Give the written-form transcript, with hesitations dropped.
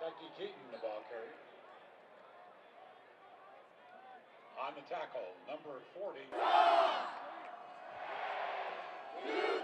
Chuckie Keeton, the ball carrier. On the tackle, number 40.